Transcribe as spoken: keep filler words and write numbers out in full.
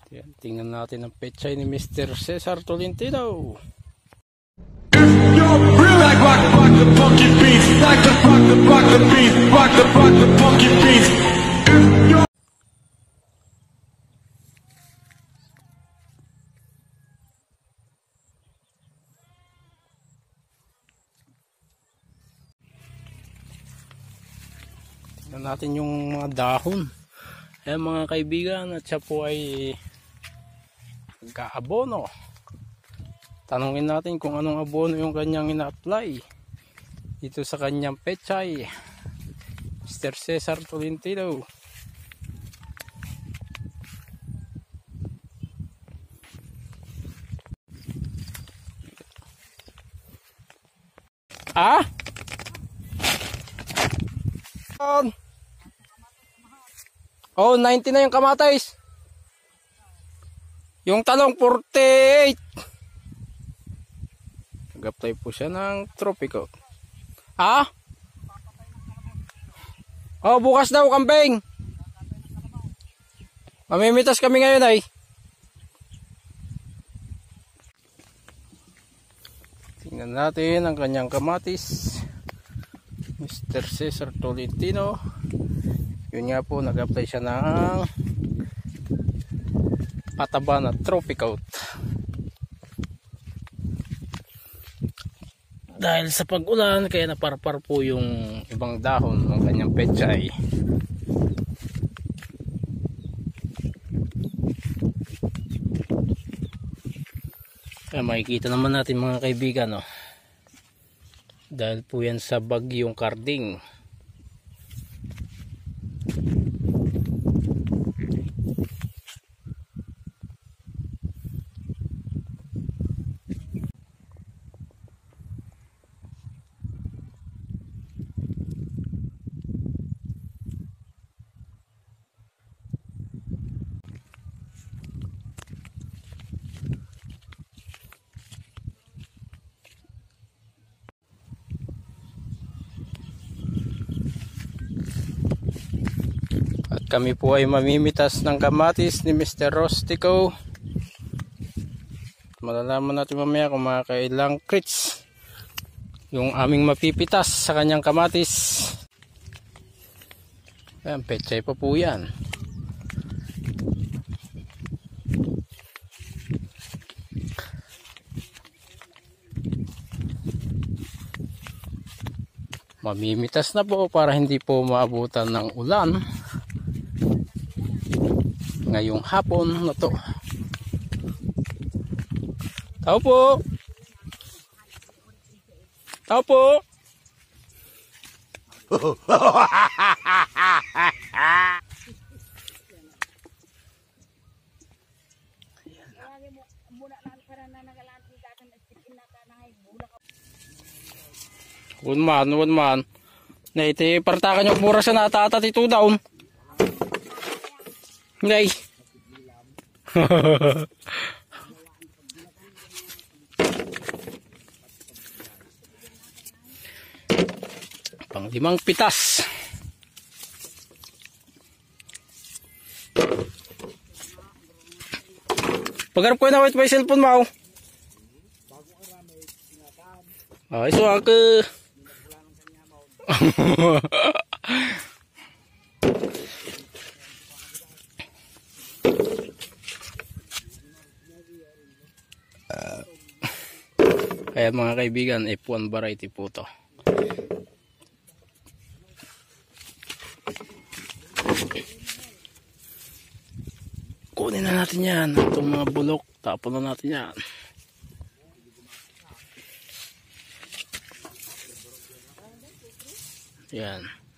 Yan, tingnan natin ang pechay ni Mister Cesar Tolentino. Tingnan natin yung mga dahon. Ayan mga kaibigan, at siya po ay nagka-abono. Tanungin natin kung anong abono yung kanyang ina-apply dito sa kanyang pechay, Mister Cesar Tolentino. Ah? Oh, ninety na yung kamatis. Yung talong forty-eight. Nag-apply po siya ng tropico. Ha? Oh, bukas daw kambing. Mamimitas kami ngayon ay. Tingnan natin ang kanyang kamatis, Mister Cesar Tolentino. Yun nga po, nag-apply siya ng pataba na tropicoat. Dahil sa pag-ulan, kaya naparpar po yung ibang dahon ng kanyang pechay. Kaya makikita naman natin mga kaibigan, no? Dahil po yan sa bagyong Karding. Kami po ay mamimitas ng kamatis ni Mister Rostico. Malalaman natin mamaya kung mga kailang crits yung aming mapipitas sa kanyang kamatis. Ayan, pechay pa po yan. Mamimitas na po para hindi po maabutan ng ulan ngayong hapon na to. Tao po. Tao po. One man, one man. Na iti partakan yung mura sa natatat ito down. Ngay. Pang limang pitas. Pagharap ko na wait may cellphone mo. Ay, so ako. Kaya mga kaibigan, F one variety po to. Kunin na natin yan. Itong mga bulok, tapon na natin yan. Yan.